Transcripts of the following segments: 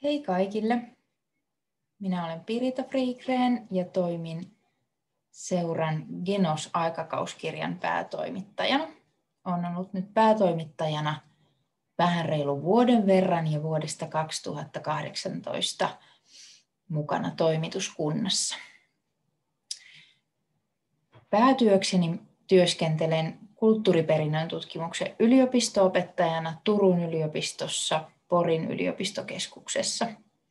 Hei kaikille! Minä olen Pirita Freigren ja toimin seuran Genos-aikakauskirjan päätoimittajana. Olen ollut nyt päätoimittajana vähän reilu vuoden verran ja vuodesta 2018 mukana toimituskunnassa. Päätyökseni työskentelen kulttuuriperinnön tutkimuksen yliopisto-opettajana Turun yliopistossa, Porin yliopistokeskuksessa.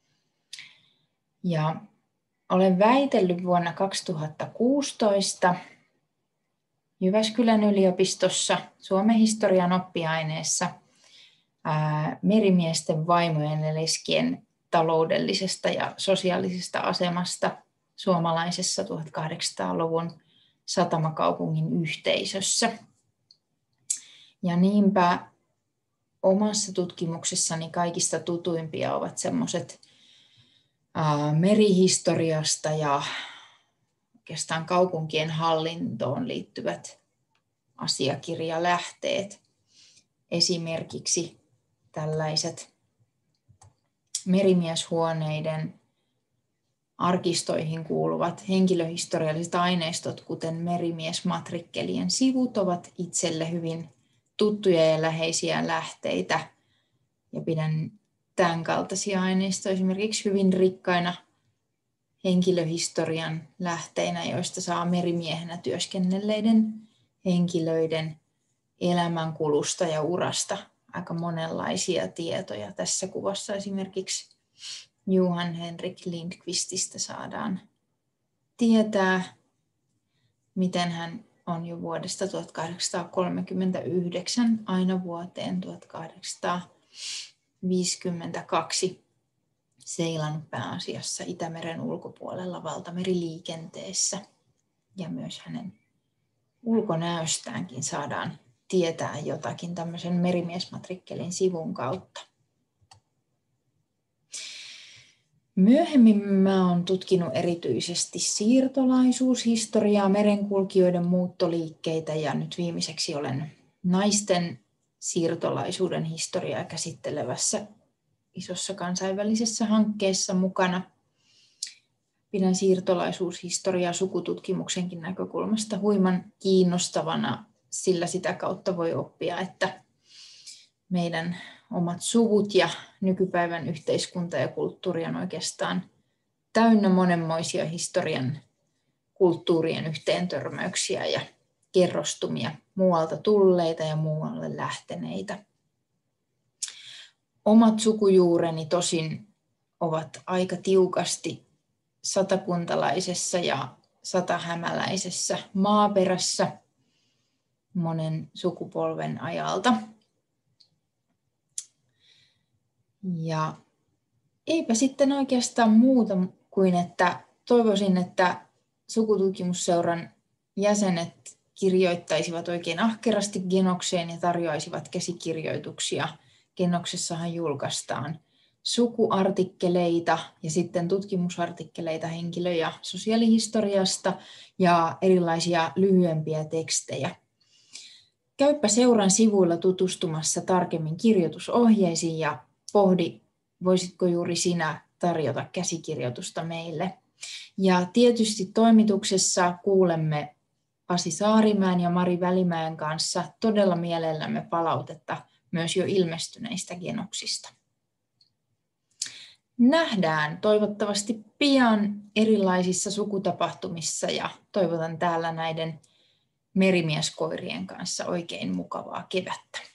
Ja olen väitellyt vuonna 2016 Jyväskylän yliopistossa Suomen historian oppiaineessa merimiesten, vaimojen ja leskien taloudellisesta ja sosiaalisesta asemasta suomalaisessa 1800-luvun satamakaupungin yhteisössä. Ja niinpä omassa tutkimuksessani kaikista tutuimpia ovat semmoiset merihistoriasta ja oikeastaan kaupunkien hallintoon liittyvät asiakirjalähteet. Esimerkiksi tällaiset merimieshuoneiden arkistoihin kuuluvat henkilöhistorialliset aineistot, kuten merimiesmatrikkelien sivut, ovat itselle hyvin tuttuja ja läheisiä lähteitä. Ja pidän tämän kaltaisia aineistoja esimerkiksi hyvin rikkaina henkilöhistorian lähteinä, joista saa merimiehenä työskennelleiden henkilöiden elämänkulusta ja urasta aika monenlaisia tietoja. Tässä kuvassa esimerkiksi Johan Henrik Lindqvististä saadaan tietää, miten hän on jo vuodesta 1839 aina vuoteen 1852 seilannut pääasiassa Itämeren ulkopuolella valtameriliikenteessä. Ja myös hänen ulkonäöstäänkin saadaan tietää jotakin tämmöisen merimiesmatrikkelin sivun kautta. Myöhemmin mä olen tutkinut erityisesti siirtolaisuushistoriaa, merenkulkijoiden muuttoliikkeitä ja nyt viimeiseksi olen naisten siirtolaisuuden historiaa käsittelevässä isossa kansainvälisessä hankkeessa mukana. Pidän siirtolaisuushistoriaa sukututkimuksenkin näkökulmasta huiman kiinnostavana, sillä sitä kautta voi oppia, että meidän omat suvut ja nykypäivän yhteiskunta ja kulttuuri on oikeastaan täynnä monenmoisia historian kulttuurien yhteentörmäyksiä ja kerrostumia, muualta tulleita ja muualle lähteneitä. Omat sukujuureni tosin ovat aika tiukasti satakuntalaisessa ja satahämäläisessä maaperässä monen sukupolven ajalta. Ja eipä sitten oikeastaan muuta kuin, että toivoisin, että Sukututkimusseuran jäsenet kirjoittaisivat oikein ahkerasti Genokseen ja tarjoaisivat käsikirjoituksia. Genoksessahan julkaistaan sukuartikkeleita ja sitten tutkimusartikkeleita henkilö- ja sosiaalihistoriasta ja erilaisia lyhyempiä tekstejä. Käyppä seuran sivuilla tutustumassa tarkemmin kirjoitusohjeisiin ja pohdi, voisitko juuri sinä tarjota käsikirjoitusta meille. Ja tietysti toimituksessa kuulemme Pasi Saarimäen ja Mari Välimäen kanssa todella mielellämme palautetta myös jo ilmestyneistä genoksista. Nähdään toivottavasti pian erilaisissa sukutapahtumissa ja toivotan täällä näiden merimieskoirien kanssa oikein mukavaa kevättä.